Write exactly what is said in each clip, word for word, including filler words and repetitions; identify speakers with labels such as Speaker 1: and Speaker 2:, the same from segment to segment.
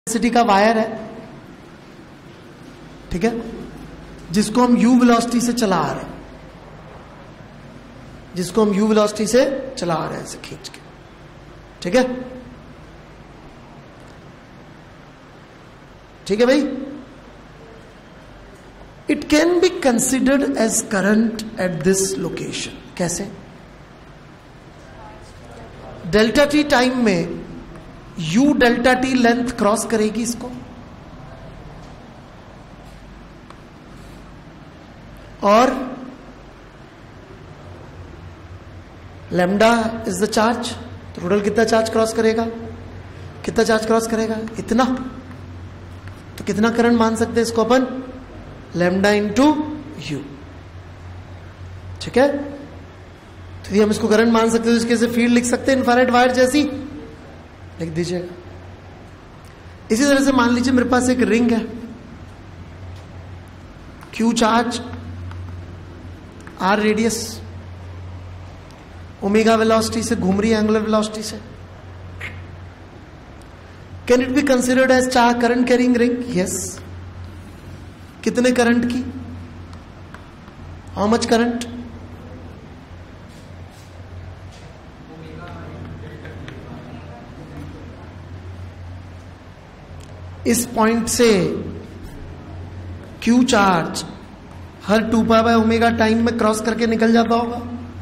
Speaker 1: Velocity का wire है, ठीक है, जिसको हम u वेलोसिटी से चला रहे हैं, जिसको हम u वेलोसिटी से चला रहे हैं ऐसे खींच के, ठीक है, ठीक है भाई. It can be considered as current at this location. कैसे? डेल्टा टी टाइम में u delta T length cross करेगी इसको, और लैम्डा इज द चार्ज. तो टोटल कितना चार्ज क्रॉस करेगा? कितना चार्ज क्रॉस करेगा? इतना. तो कितना करंट मान सकते हैं इसको अपन? लैम्डा इंटू यू, ठीक है. तो यदि हम इसको करंट मान सकते हैं तो इसके से फील्ड लिख सकते हैं इन्फ्रारेड वायर जैसी, लिख दीजिएगा. इसी तरह से मान लीजिए मेरे पास एक रिंग है, Q charge, R radius, omega velocity से घूम रही है एंगुलर वेलोसिटी से. Can it be considered as charge current carrying ring? Yes. कितने करंट की? How much current? इस पॉइंट से Q चार्ज हर two pi by omega time में क्रॉस करके निकल जाता होगा.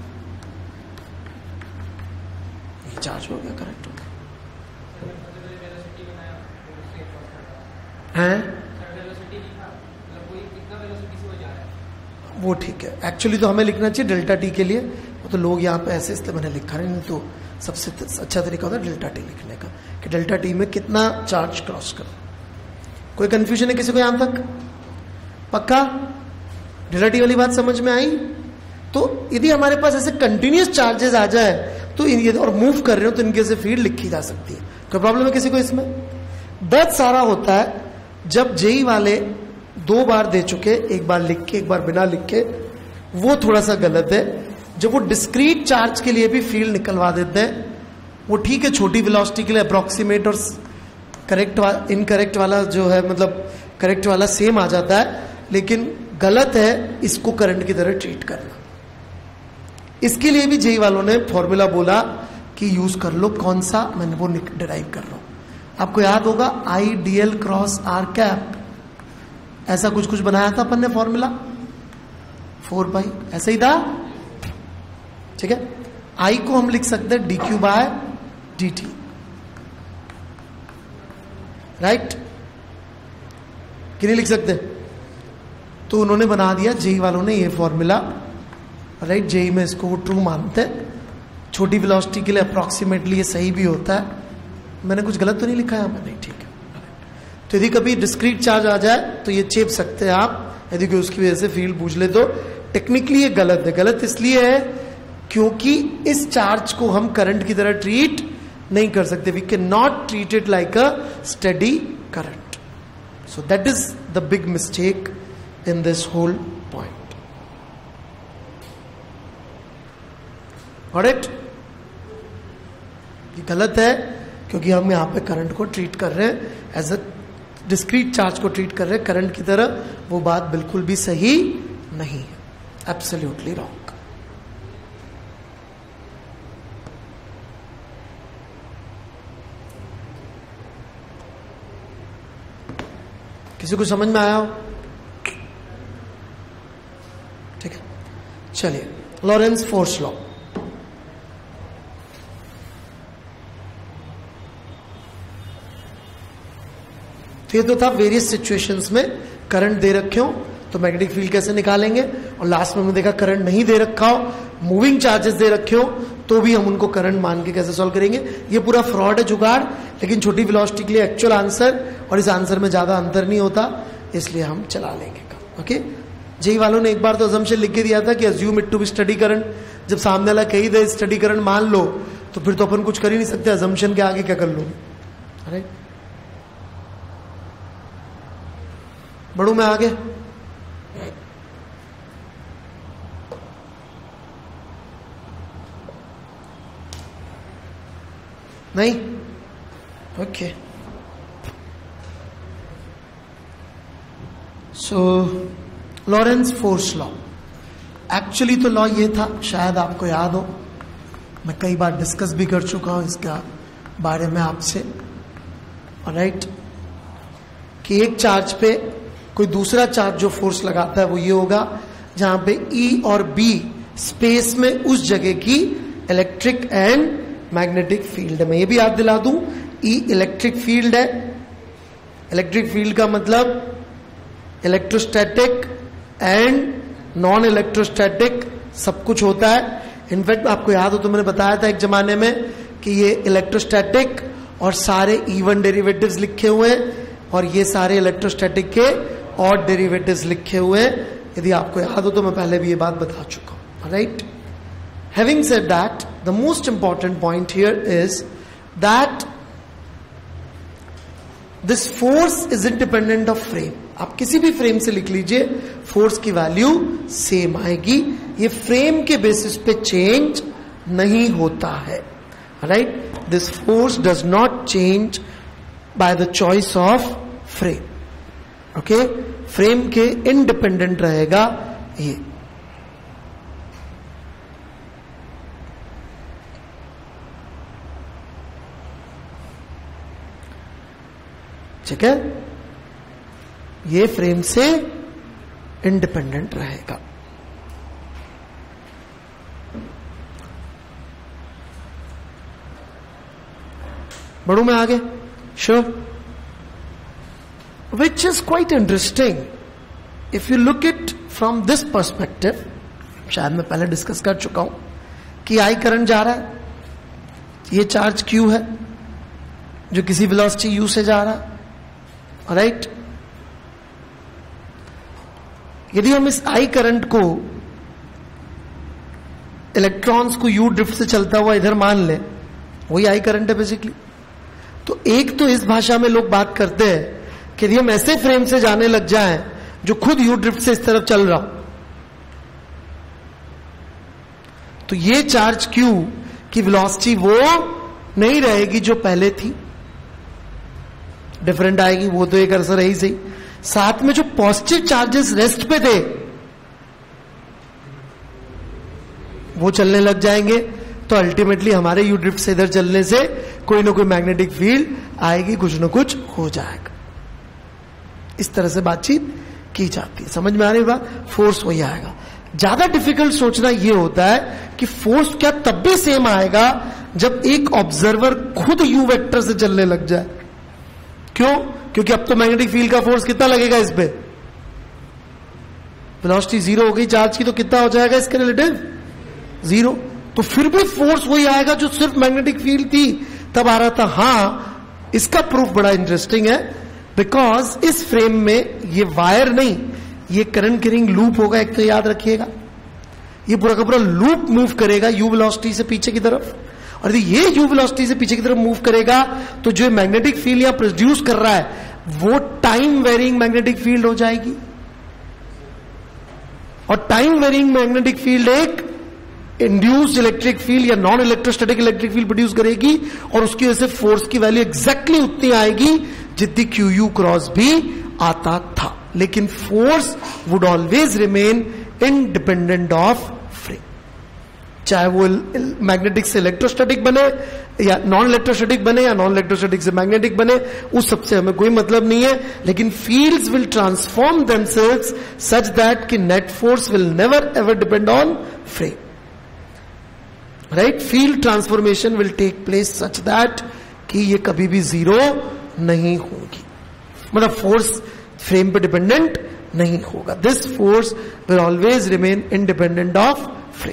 Speaker 1: ये चार्ज हो गया, करंट हो गया है. वो ठीक है. एक्चुअली तो हमें लिखना चाहिए डेल्टा टी के लिए, तो लोग यहाँ पे ऐसे इसलिए मैंने लिखा नहीं, तो सबसे अच्छा तरीका होता है डेल्टा टी लिखने का, कि डेल्टा टी में कितना चार्ज क्रॉस करो. कोई कंफ्यूजन है किसी को यहां तक? पक्का डेल्टा टी वाली बात समझ में आई? तो यदि हमारे पास ऐसे कंटिन्यूअस चार्जेस आ जाए तो इन और मूव कर रहे हो तो इनके से फील्ड लिखी जा सकती है. कोई प्रॉब्लम है किसी को इसमें? बहुत सारा होता है जब जेई वाले दो बार दे चुके, एक बार लिख के एक बार बिना लिख के, वो थोड़ा सा गलत है. जब वो डिस्क्रीट चार्ज के लिए भी फील्ड निकलवा देते हैं, वो ठीक है, छोटी वेलोसिटी के लिए अप्रोक्सीमेट और करेक्ट वा, इनकरेक्ट वाला जो है, मतलब करेक्ट वाला सेम आ जाता है, लेकिन गलत है इसको करंट की तरह ट्रीट करना. इसके लिए भी जेई वालों ने फॉर्मूला बोला कि यूज कर लो. कौन सा? मैंने वो डिराइव कर लो. आपको याद होगा I D L cross R cap, ऐसा कुछ कुछ बनाया था अपन ने फॉर्मूला, फोर पाई ऐसा ही था, ठीक है. आई को हम लिख सकते हैं D Q by D T, right, कि नहीं लिख सकते? तो उन्होंने बना दिया जेई वालों ने ये फॉर्मूला, राइट. जेई में इसको वो ट्रू मानते हैं. छोटी वेलोसिटी के लिए अप्रोक्सीमेटली ये सही भी होता है. मैंने कुछ गलत तो नहीं लिखा है यहां पर? नहीं, ठीक है. तो यदि कभी डिस्क्रीट चार्ज आ जाए तो ये चेप सकते हैं आप, यदि कोई उसकी वजह से फील्ड पूछ ले तो. टेक्निकली ये गलत है. गलत इसलिए है क्योंकि इस चार्ज को हम करंट की तरह ट्रीट नहीं कर सकते. We can not treat it like a steady current. So that is the big mistake in this whole point. Got it? ये गलत है क्योंकि हम यहां पे करंट को ट्रीट कर रहे हैं एज अ डिस्क्रीट चार्ज को ट्रीट कर रहे हैं करंट की तरह. वो बात बिल्कुल भी सही नहीं है. Absolutely wrong. किसी को समझ में आया हो? ठीक है, चलिए. Lorentz force law. तो ये तो था वेरियस सिचुएशंस में करंट दे रखे हो तो मैग्नेटिक फील्ड कैसे निकालेंगे, और लास्ट में हमने देखा करंट नहीं दे रखा हो, मूविंग चार्जेस दे रखे हो, तो भी हम उनको करंट मान के कैसे सॉल्व करेंगे. ये पूरा फ्रॉड है, जुगाड़. लेकिन छोटी वेलोसिटी के लिए एक्चुअल आंसर और इस आंसर में ज्यादा अंतर नहीं होता, इसलिए हम चला लेंगे काम. ओके. जेई वालों ने एक बार तो अजम्पशन लिख के दिया था कि assume it to be steady current. जब सामने वाला कही दे स्टडी करंट मान लो, तो फिर तो अपन कुछ कर ही नहीं सकते. अजम्पशन के आगे क्या कर लो? अरे बढ़ू मैं आगे. नहीं? Okay. So Lorentz force law, actually तो लॉ ये था, शायद आपको याद हो, मैं कई बार डिस्कस भी कर चुका हूं इसका बारे में आपसे, राइट, कि एक चार्ज पे कोई दूसरा चार्ज जो फोर्स लगाता है वो ये होगा जहां पे E और B स्पेस में उस जगह की इलेक्ट्रिक एंड मैग्नेटिक फील्ड है। मैं ये भी याद दिला दूं, E इलेक्ट्रिक फील्ड है, इलेक्ट्रिक फील्ड का मतलब इलेक्ट्रोस्टैटिक एंड नॉन इलेक्ट्रोस्टैटिक सब कुछ होता है। इनफैक्ट आपको याद हो तो मैंने बताया था एक जमाने में कि ये इलेक्ट्रोस्टैटिक और सारे इवन डेरिवेटिव्स लिखे हुए हैं और ये सारे इलेक्ट्रोस्टैटिक के और डेरिवेटिव्स लिखे हुए हैं। यदि आपको याद हो तो मैं पहले भी ये बात बता चुका हूं, right. Having said that, the most important point here is that this force is independent of frame. आप किसी भी फ्रेम से लिख लीजिए, फोर्स की वैल्यू सेम आएगी, ये फ्रेम के बेसिस पे चेंज नहीं होता है, right. This force does not change by the choice of frame, okay. Frame के इंडिपेंडेंट रहेगा ये। ठीक है, ये फ्रेम से इंडिपेंडेंट रहेगा। बढ़ू मैं आगे, sure, which is quite interesting if you look it from this perspective. शायद मैं पहले डिस्कस कर चुका हूं कि आई करंट जा रहा है, ये चार्ज Q है जो किसी वेलोसिटी U से जा रहा है, राइट। यदि हम इस आई करंट को इलेक्ट्रॉन्स को U ड्रिफ्ट से चलता हुआ इधर मान लें, वही आई करंट है बेसिकली। तो एक तो इस भाषा में लोग बात करते हैं कि यदि हम ऐसे फ्रेम से जाने लग जाएं जो खुद U ड्रिफ्ट से इस तरफ चल रहा, तो ये चार्ज Q की वेलोसिटी वो नहीं रहेगी जो पहले थी, डिफरेंट आएगी, वो तो एक असर है ही सही। साथ में जो पॉजिटिव चार्जेस रेस्ट पे थे वो चलने लग जाएंगे, तो अल्टीमेटली हमारे यू ड्रिफ्ट से इधर चलने से कोई ना कोई मैग्नेटिक फील्ड आएगी, कुछ ना कुछ हो जाएगा। इस तरह से बातचीत की जाती है, समझ में आ रही बात। फोर्स वही आएगा। ज्यादा डिफिकल्ट सोचना यह होता है कि फोर्स क्या तब भी सेम आएगा जब एक ऑब्जर्वर खुद यू वेक्टर से चलने लग जाए। क्यों? क्योंकि अब तो मैग्नेटिक फील्ड का फोर्स कितना लगेगा इस पे, वेलोसिटी जीरो हो गई चार्ज की, तो कितना हो जाएगा इसके रिलेटिव, जीरो। तो फिर भी फोर्स वही आएगा जो सिर्फ मैग्नेटिक फील्ड थी तब आ रहा था। हां, इसका प्रूफ बड़ा इंटरेस्टिंग है, बिकॉज इस फ्रेम में ये वायर नहीं, ये करंट कैरिंग लूप होगा। एक तो याद रखिएगा, ये पूरा का पूरा लूप मूव करेगा यू वेलोसिटी से पीछे की तरफ, और यदि ये यू वेलोसिटी से पीछे की तरफ मूव करेगा तो जो मैग्नेटिक फील्ड यहां प्रोड्यूस कर रहा है वो टाइम वेरिंग मैग्नेटिक फील्ड हो जाएगी, और टाइम वेरिंग मैग्नेटिक फील्ड एक इंड्यूस्ड इलेक्ट्रिक फील्ड या non electrostatic electric field produce करेगी, और उसकी वजह से फोर्स की वैल्यू एग्जैक्टली उतनी आएगी जितनी क्यू यू क्रॉस भी आता था। लेकिन force would always remain independent of frame, चाहे वो मैग्नेटिक से इलेक्ट्रोस्टैटिक बने या नॉन इलेक्ट्रोस्टैटिक बने या नॉन इलेक्ट्रोस्टैटिक से मैग्नेटिक बने, उस सबसे हमें कोई मतलब नहीं है। लेकिन fields will transform themselves such that कि net force will never ever depend on frame, right. Field transformation will take place such that कि ये कभी भी जीरो नहीं होगी, मतलब फोर्स फ्रेम पे डिपेंडेंट नहीं होगा। This force will always remain independent of frame.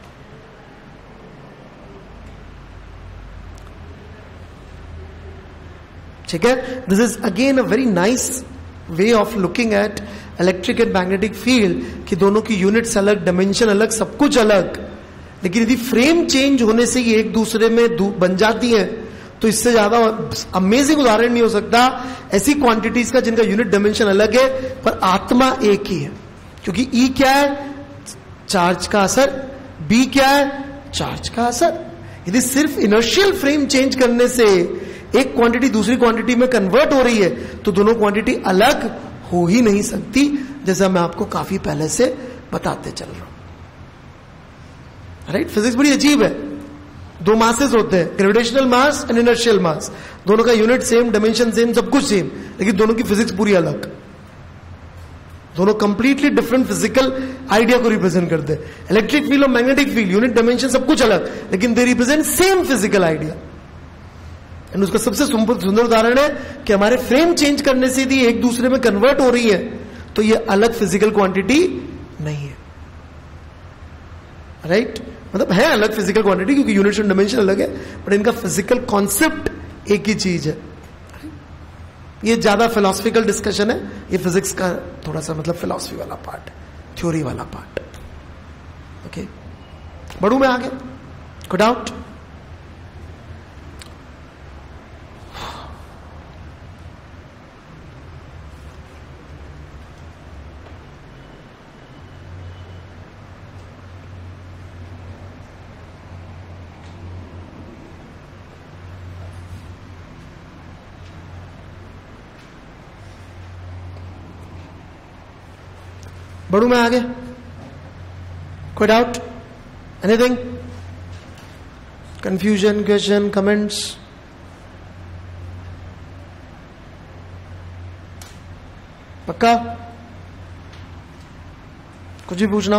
Speaker 1: ठीक है, this is again a very nice way of looking at electric and magnetic field कि दोनों की यूनिट्स अलग, डायमेंशन अलग, सब कुछ अलग, लेकिन यदि फ्रेम चेंज होने से ये एक दूसरे में बन जाती है तो इससे ज्यादा अमेजिंग उदाहरण नहीं हो सकता ऐसी क्वांटिटीज का जिनका यूनिट डायमेंशन अलग है पर आत्मा एक ही है। क्योंकि ई क्या है, चार्ज का असर, बी क्या है, चार्ज का असर। यदि सिर्फ इनर्शियल फ्रेम चेंज करने से एक क्वांटिटी दूसरी क्वांटिटी में कन्वर्ट हो रही है तो दोनों क्वांटिटी अलग हो ही नहीं सकती, जैसा मैं आपको काफी पहले से बताते चल रहा हूं। राइट, फिजिक्स बड़ी अजीब है। दो मासेस होते हैं, gravitational mass and inertial mass, दोनों का यूनिट सेम, डायमेंशन सेम, सब कुछ सेम, लेकिन दोनों की फिजिक्स पूरी अलग। दोनों कंप्लीटली डिफरेंट फिजिकल आइडिया को रिप्रेजेंट करते हैं। इलेक्ट्रिक फील्ड और मैग्नेटिक फील्ड, यूनिट, डायमेंशन सब कुछ अलग, लेकिन they represent same physical idea. And उसका सबसे सुंदर उदाहरण है कि हमारे फ्रेम चेंज करने से यदि एक दूसरे में कन्वर्ट हो रही है तो ये अलग फिजिकल क्वांटिटी नहीं है। Right right? मतलब है अलग फिजिकल क्वांटिटी क्योंकि यूनिट और डायमेंशन अलग है, बट इनका फिजिकल कॉन्सेप्ट एक ही चीज है। ये ज्यादा फिलोसफिकल डिस्कशन है, ये फिजिक्स का थोड़ा सा मतलब फिलोसफी वाला पार्ट है, थ्योरी वाला पार्ट। ओके, बढ़ू मैं आगे, कोई डाउट? बढ़ू मैं आगे, कोई doubt, anything, confusion, question, comments? पक्का? कुछ भी पूछना?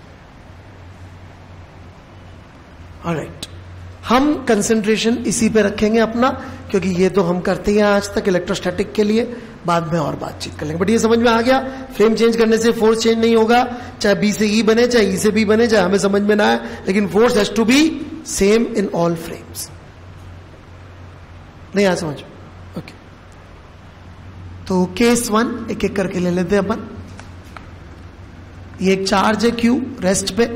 Speaker 1: ऑलराइट, हम कंसंट्रेशन इसी पे रखेंगे अपना, क्योंकि ये तो हम करते हैं आज तक इलेक्ट्रोस्टैटिक के लिए, बाद में और बातचीत कर लेंगे। बट ये समझ में आ गया, फ्रेम चेंज करने से फोर्स चेंज नहीं होगा, चाहे बी से ई बने, चाहे ई से बी बने, चाहे हमें समझ में ना आए, लेकिन force has to be same in all frames. नहीं आ समझ? ओके, तो केस वन एक एक करके ले लेते हैं अपन। ये एक चार्ज है क्यू रेस्ट पे,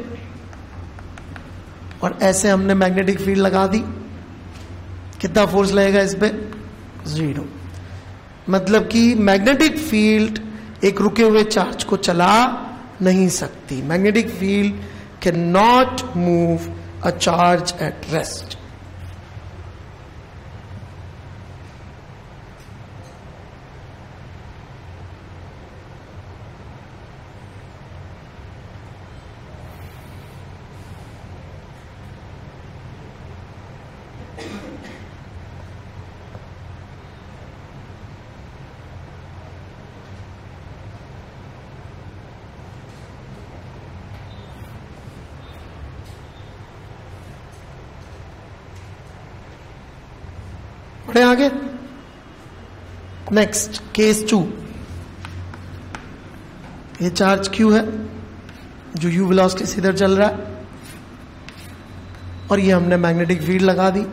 Speaker 1: और ऐसे हमने मैग्नेटिक फील्ड लगा दी। कितना फोर्स लगेगा इस पे? जीरो। मतलब कि मैग्नेटिक फील्ड एक रुके हुए चार्ज को चला नहीं सकती। Magnetic field can not move a charge at rest. बढ़े आगे, नेक्स्ट केस टू। ये चार्ज क्यू है जो यू वेलोसिटी से इधर चल रहा है, और ये हमने मैग्नेटिक फील्ड लगा दी।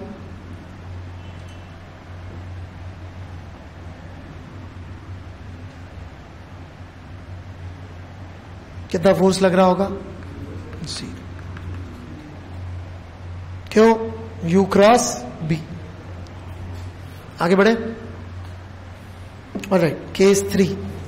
Speaker 1: कितना फोर्स लग रहा होगा? जीरो। क्यों? U cross B. आगे बढ़े, ऑलराइट, केस थ्री।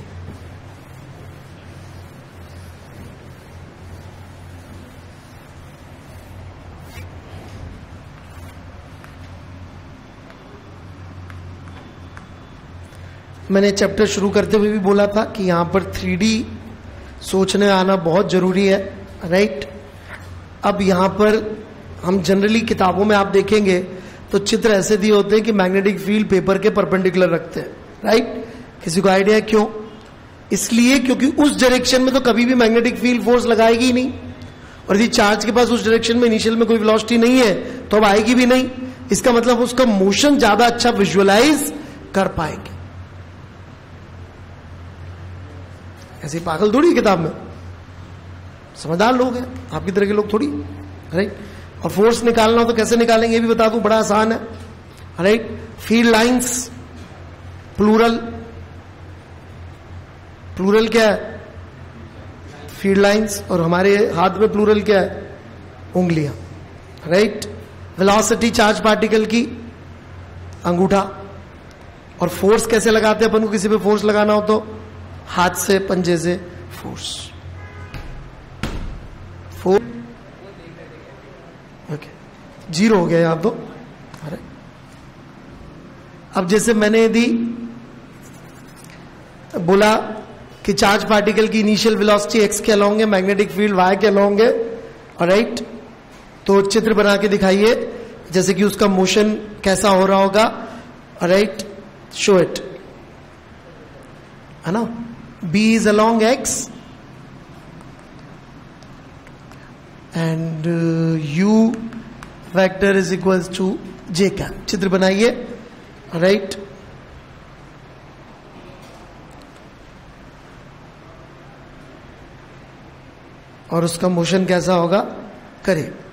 Speaker 1: मैंने चैप्टर शुरू करते हुए भी बोला था कि यहां पर थ्री डी सोचने आना बहुत जरूरी है, राइट। अब यहां पर हम जनरली किताबों में आप देखेंगे तो चित्र ऐसे दिए होते हैं कि मैग्नेटिक फील्ड पेपर के परपेंडिकुलर रखते हैं, राइट। किसी को आइडिया है क्यों? इसलिए क्योंकि उस डायरेक्शन में तो कभी भी मैग्नेटिक फील्ड फोर्स लगाएगी ही नहीं, और यदि चार्ज के पास उस डायरेक्शन में इनिशियल में कोई वेलोसिटी नहीं है तो अब आएगी भी नहीं। इसका मतलब उसका मोशन ज्यादा अच्छा विजुअलाइज कर पाएंगे। ऐसे पागल थोड़ी किताब में, समझदार लोग हैं, आपकी तरह के लोग थोड़ी, राइट। और फोर्स निकालना हो तो कैसे निकालेंगे ये भी बता दूं, बड़ा आसान है, right. Field lines, plural, plural क्या है? Field lines. और हमारे हाथ में प्लूरल क्या है? उंगलियां, राइट। वेलोसिटी चार्ज पार्टिकल की, अंगूठा। और फोर्स कैसे लगाते हैं अपन को? किसी पे फोर्स लगाना हो तो हाथ से, पंजे से फोर्स, फोर्स। ओके, जीरो हो गया आप तो। अरे अब जैसे मैंने यदि बोला कि चार्ज पार्टिकल की इनिशियल वेलोसिटी एक्स के अलोंग है, मैग्नेटिक फील्ड वाई के अलोंग है, ऑलराइट। तो चित्र बना के दिखाइए जैसे कि उसका मोशन कैसा हो रहा होगा, ऑलराइट, शो इट, है ना। B is along x and u vector is equals to j cap. चित्र बनाइए, ऑलराइट। और उसका मोशन कैसा होगा, करिए।